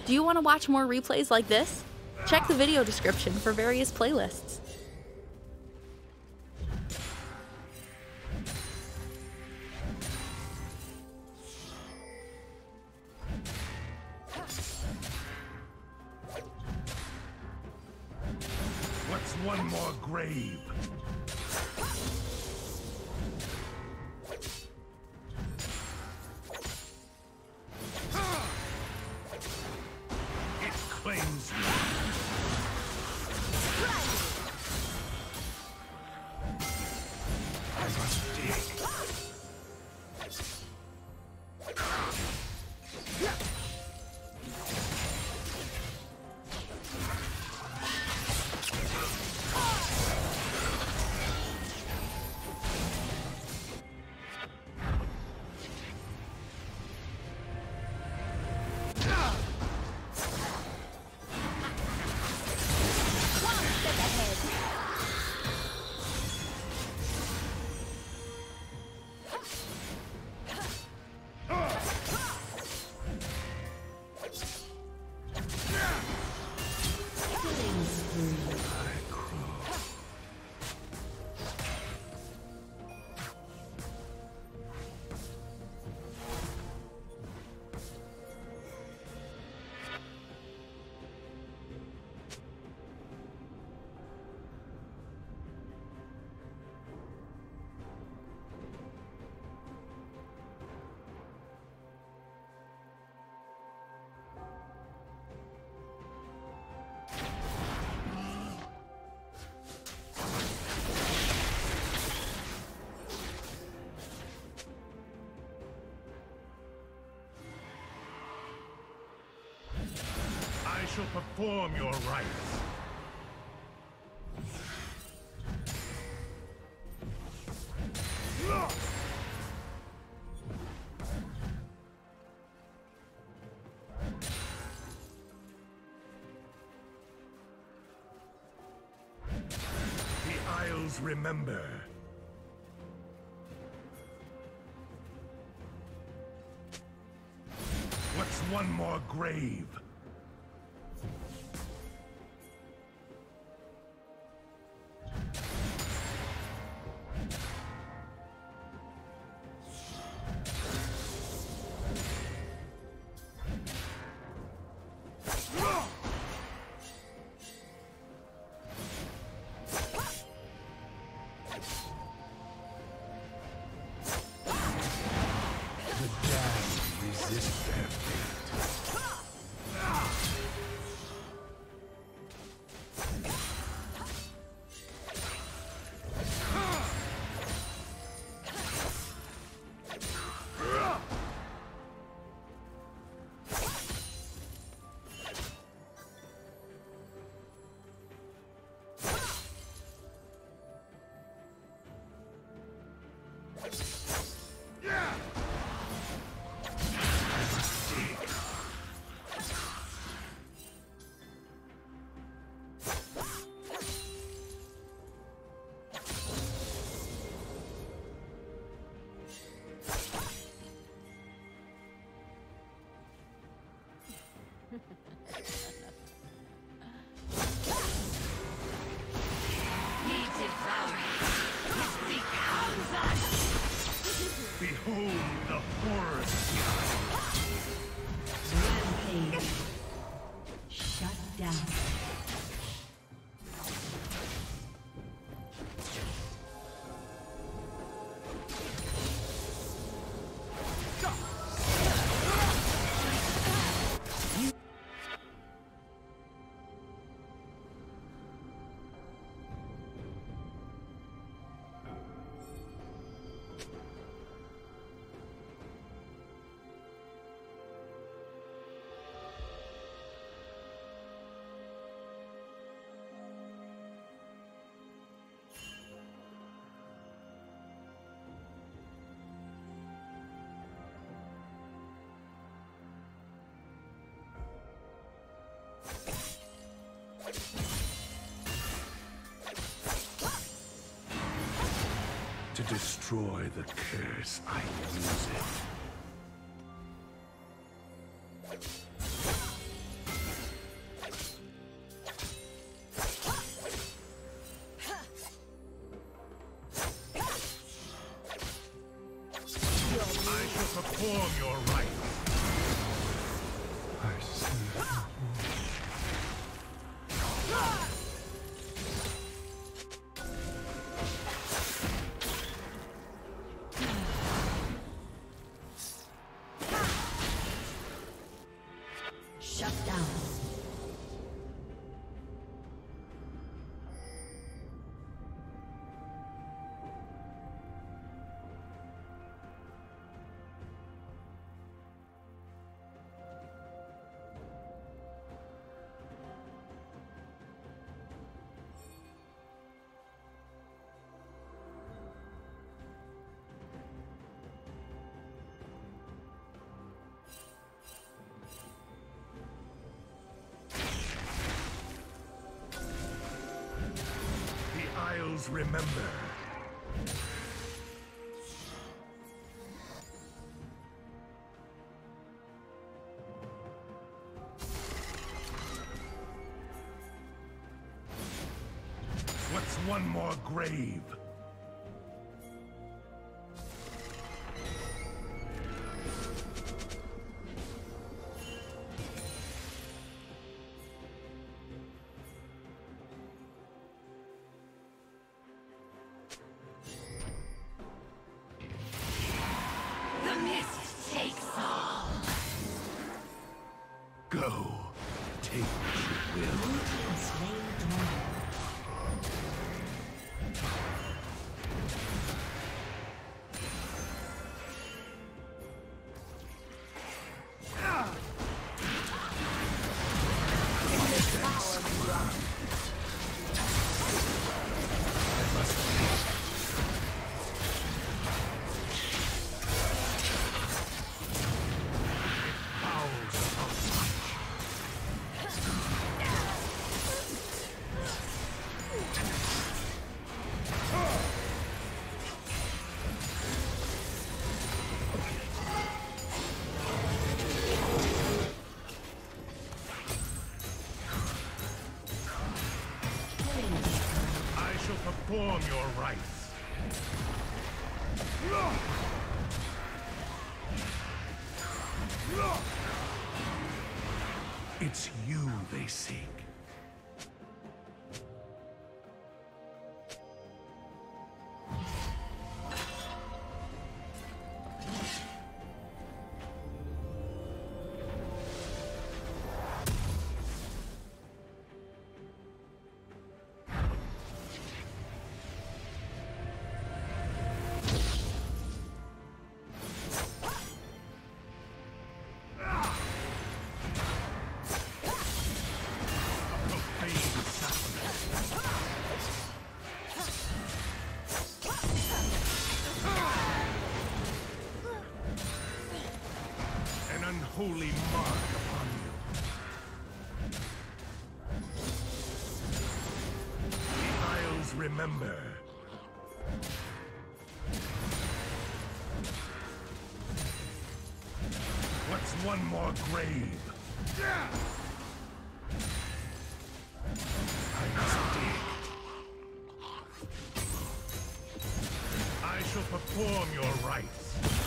Do you want to watch more replays like this? Check the video description for various playlists. What's one more grave? It claims me. I must dig. I shall perform your rites. The Isles remember. What's one more grave? Behold the horrors. Rampage. Shut down. To destroy the curse, I use it. perform your rites. I see. Shut down. Remember. What's one more grave? Go. Take what you will. Perform your rites. It's you they seek. Holy mark upon you. The Isles remember. What's one more grave? I must dig. I shall perform your rites.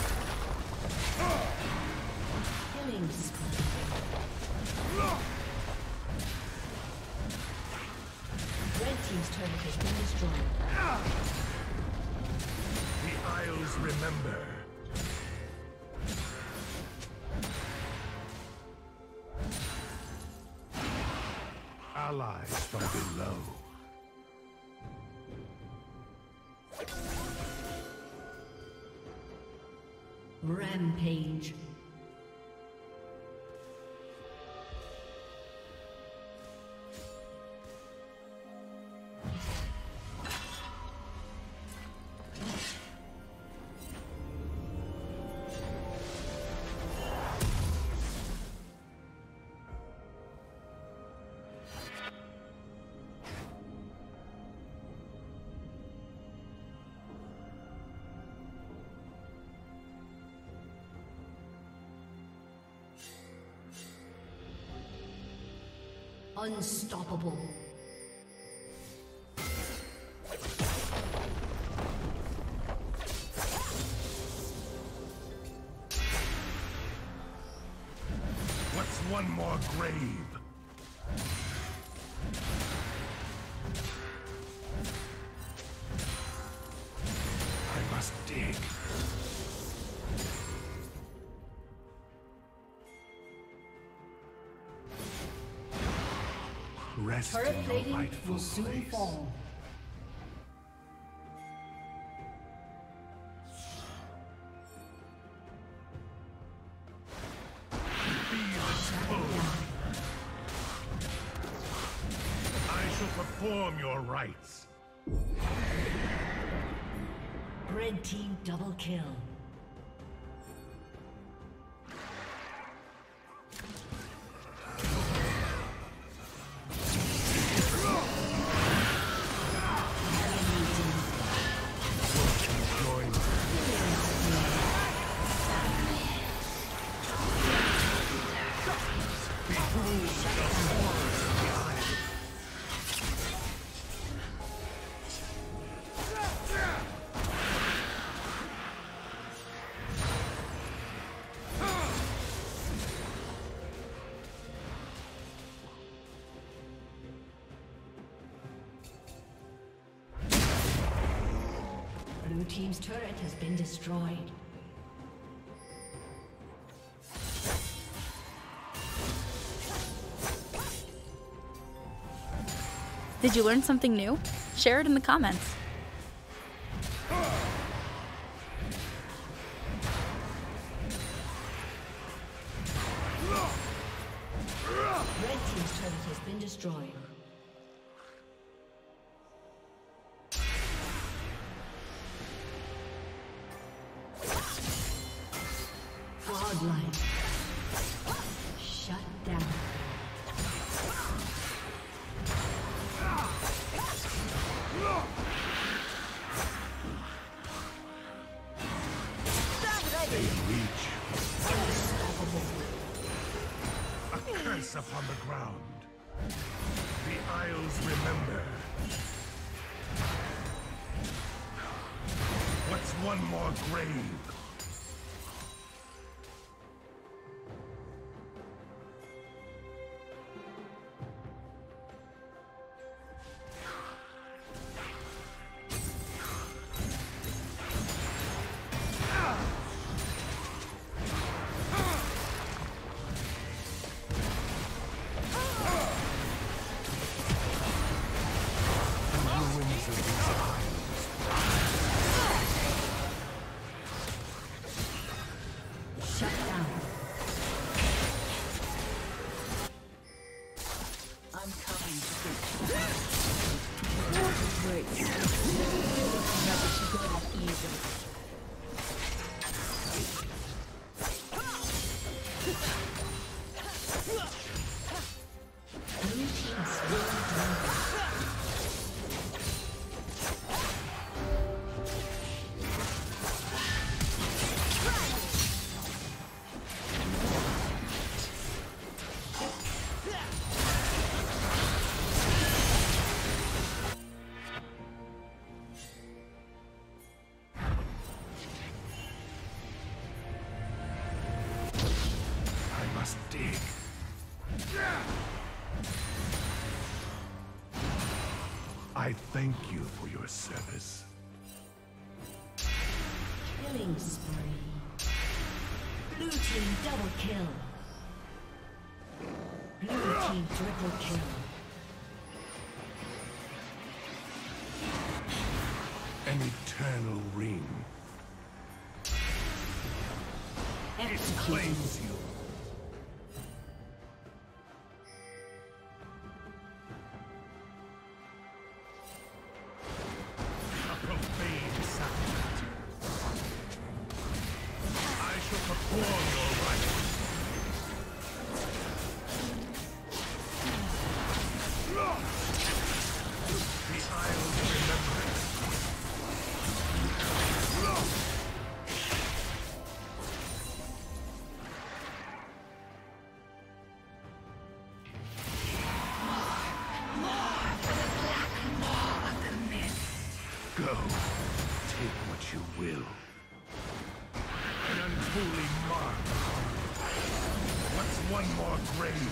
Red team's turret has been destroyed. The Isles remember. Allies from below. Rampage. Unstoppable. one more grave? I must dig. Rest Turret in your plating rightful will soon place. fall. I shall perform your rites. Red team double kill. Blue team's turret has been destroyed. Did you learn something new? Share it in the comments. Red team's turret has been destroyed. Godlike. Shut down. They reach. A curse upon the ground. The Isles remember. What's one more grave? Shut down. I'm coming. Great. Never too good at easy. Blue team's really Dig. I thank you for your service. killing spree. Blue team double kill. Blue team triple kill. An eternal ring. It claims you. A profane sacrament. I shall perform your rites. The Isles remember. Go. Take what you will. An unholy mark. What's one more grave?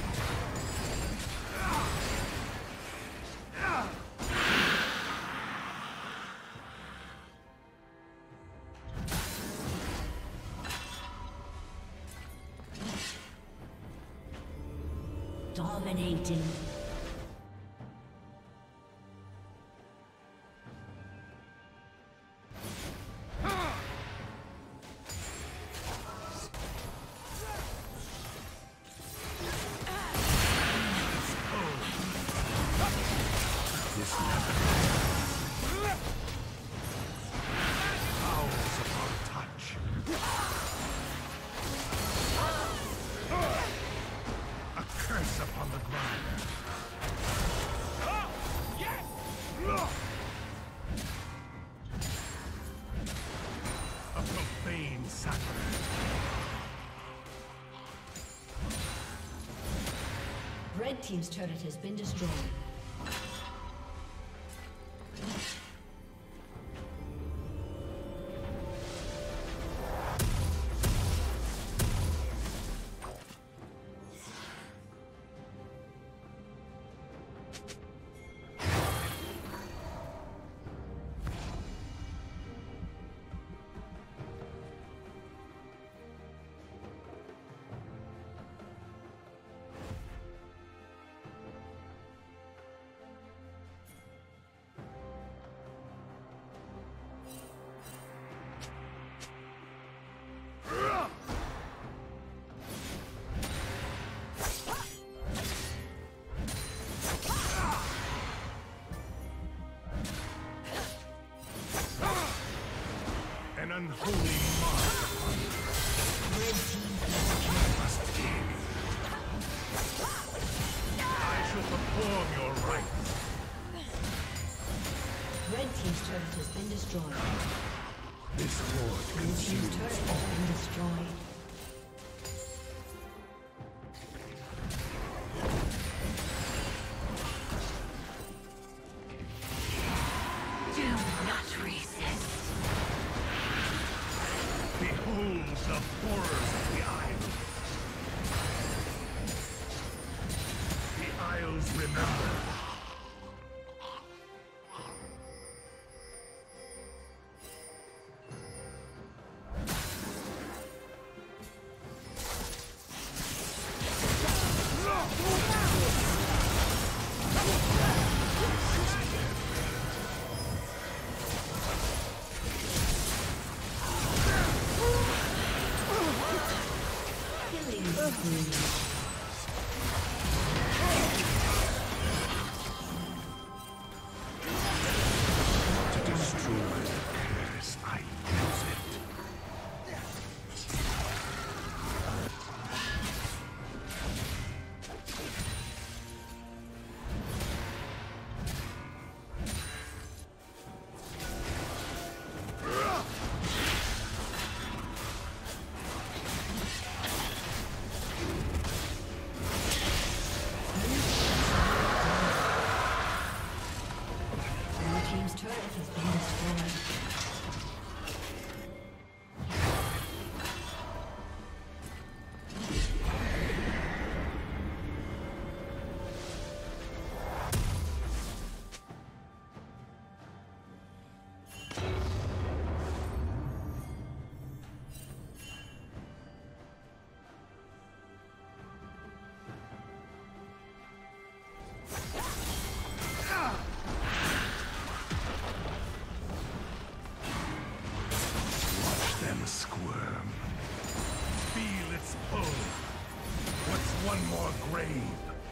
Dominating. Red team's turret has been destroyed. Unholy mark upon you. Red team Must kill. I shall perform your rites. Red team's turret has been destroyed. This horde Blue team's consumes turret all. has been destroyed. Do not resist. Behold the horrors of the Isles. The Isles remember. One more grave.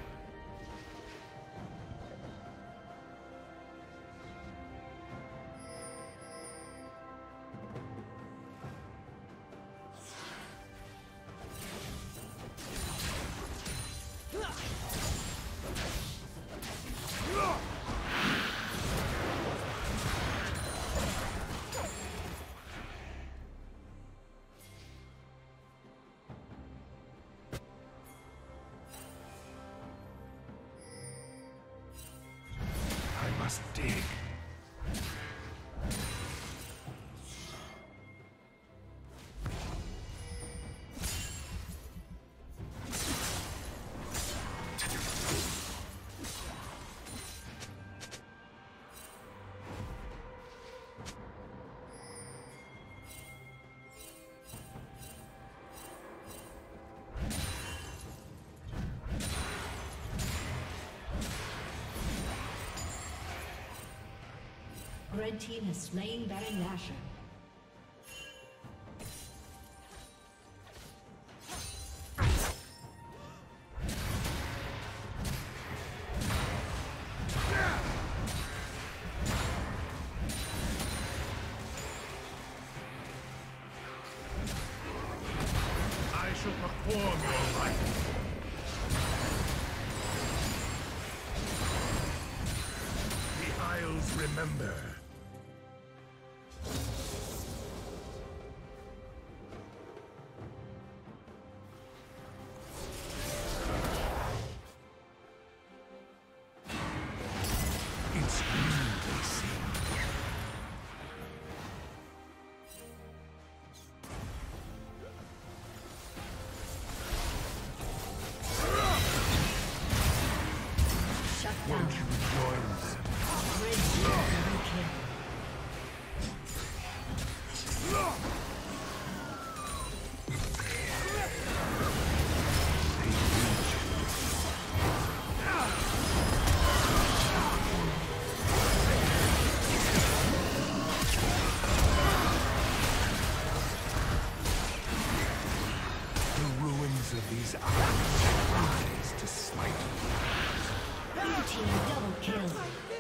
Must dig. Red team has slain Baron Nashor. I shall perform your rite. The Isles remember. It's you they see. Shut Won't down. you join us? Red team double kill. The ruins of these islands rise to smite you. Blue team double kill.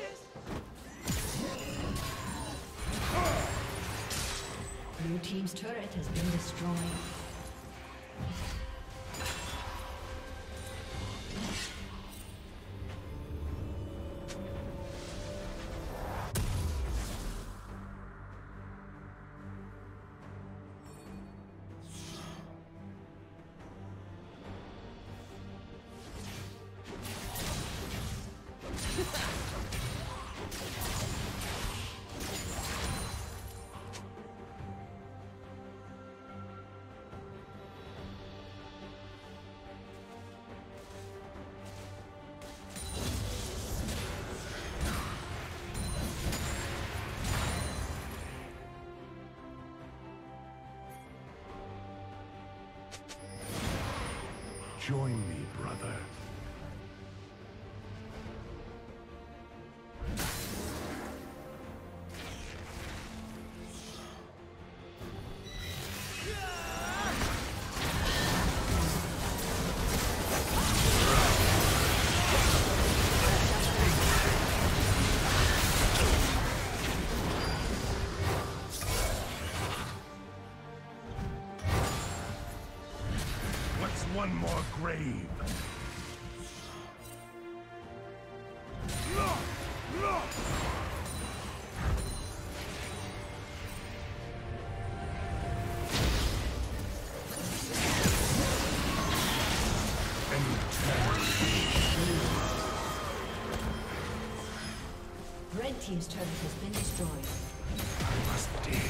Blue team's turret has been destroyed. Join me, brother. What's one more grave? Red team's turret has been destroyed. I must dig.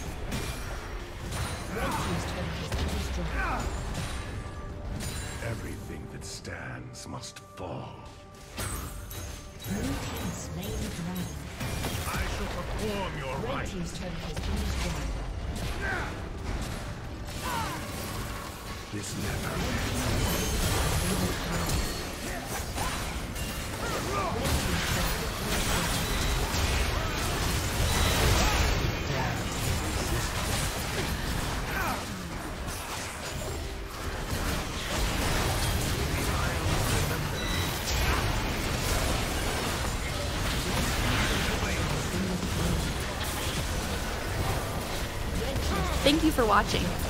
Red team's turret has been destroyed. Everything that stands must fall. Blue team slain the dragon. I shall perform your Red rite. team's turret has been destroyed. This never Thank you for watching.